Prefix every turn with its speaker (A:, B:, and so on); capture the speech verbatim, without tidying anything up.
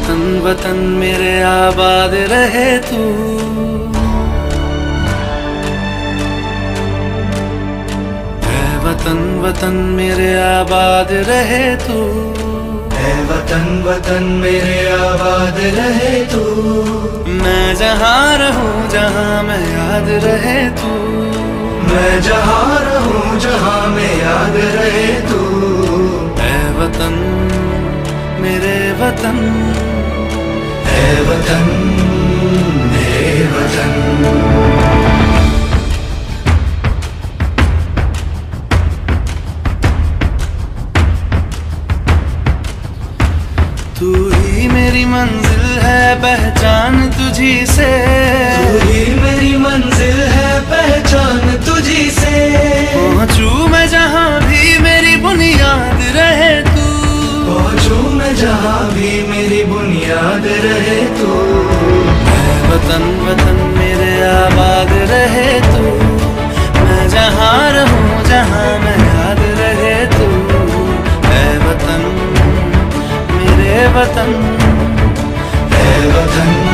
A: वतन वतन मेरे आबाद रहे तू, ऐ वतन वतन मेरे आबाद रहे तू,
B: ऐ वतन वतन मेरे आबाद रहे तू।
A: मैं जहाँ रहूं जहाँ मैं याद रहे तू,
B: मैं जहाँ रहूं जहाँ मैं याद रहे तू।
A: ऐ वतन मेरे वतन,
B: ऐ वतन मेरे वतन।
A: तू ही मेरी मंजिल है पहचान तुझी से,
B: तू ही मेरी मंजिल है पहचान तुझी से।
A: पहुँचूं मैं जहाँ भी मेरी बुनियाद रहे तू,
B: पहुँचूं मैं जहाँ भी मेरी बुनियाद रहे तू।
A: ऐ वतन वतन मेरे आबाद रहे तू, मैं जहाँ रहूं जहाँ मैं याद रहे तू। ऐ वतन मेरे वतन,
B: ऐ वतन